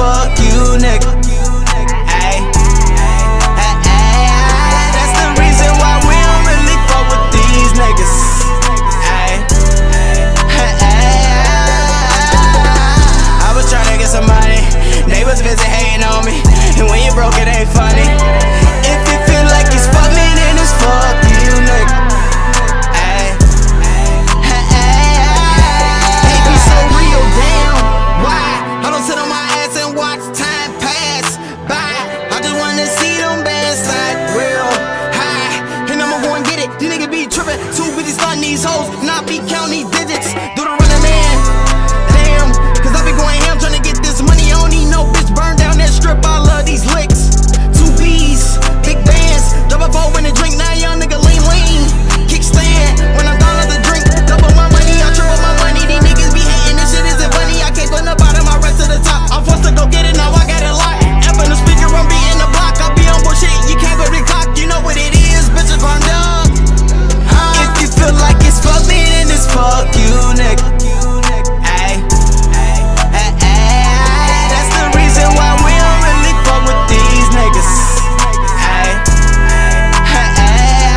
fuck you, nigga. Ay, ay, ay, that's the reason why we don't really fuck with these niggas. Ay, ay, ay, I was tryna get some money, neighbors visit hating on me, and when you broke it ain't funny. If you feel like it's fuck me, then it's fuck you, nigga. Ay, ay, ay, hate me so real, damn. Why? I don't sit on my ass and watch time pass by. I just wanna see them bands like real high, and I'ma go and get it. These niggas be trippin', too busy starting these hoes, not be counting these digits. Do the running man, damn, cause I be going ham tryna get this money. I don't need no bitch burn down that strip. I love these licks. 2 B's, big bands, double 4 when the drink. Now young nigga lean lean, kickstand when I'm done with the drink. Double my money, I triple my money. These niggas be hating, this shit isn't funny. I can't put the bottom, I rest to the top. I'm forced to go get it, now I got it locked. F in the speaker, I'm beating the block. I be on bullshit, you can't go big cock. You know what it is, bitches run up. If you feel like it's fuck me, then it's fuck you, nigga. Ay, ay, ay, ay, that's the reason why we don't really fuck with these niggas. Ay, ay, ay,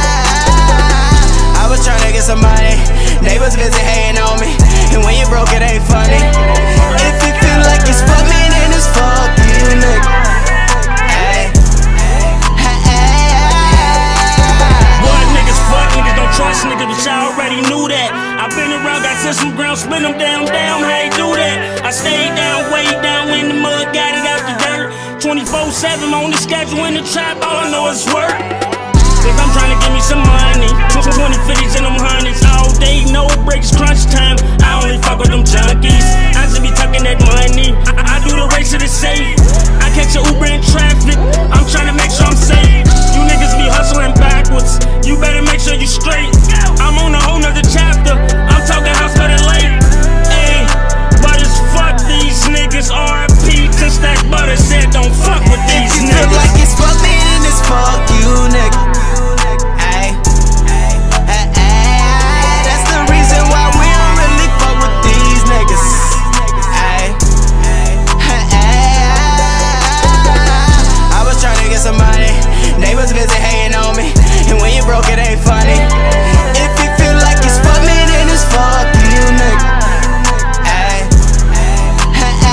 I was tryna get some money, neighbors visit hating on me, and when you broke it ain't funny. If you feel like it's fuck me, then it's fuck you, nigga. Ay, ay, ay, What niggas fuck, niggas don't trust niggas, but y'all already knew that. I been around, got to some ground, spin them down, how you do that? I stayed down, way down when the mud got it out the dirt. 24/7 on the schedule in the trap, all I know is work. If I'm trying to give me some money, 20 50s and them hundreds all day, no breaks, crunch time. I only fuck with them junkies. I just be tucking that money. I do the race to the safe. I catch a Uber in traffic. I'm trying to make sure I'm safe. You niggas be hustling backwards. You better make sure you straight. I'm on a whole nother chapter. I'm talking house better late. Ayy, but it's fuck these niggas. RIP to Stack Butter said don't fuck with these if you niggas. feel like it's fuck me, then it's fuck you, nigga. Ay, ay, ay, ay, that's the reason why we don't really fuck with these niggas. Ay, ay, ay, ay, I was tryna get some money, neighbors visit hating on me, and when you broke it ain't funny. If you feel like it's fuck me, then it's fuck you, nigga. Ay, ay, ay,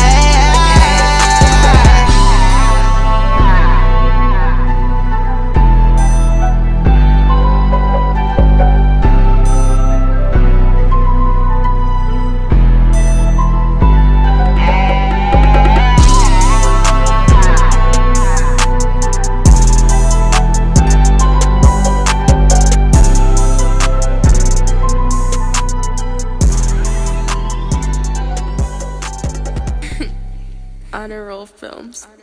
Honor Roll Films.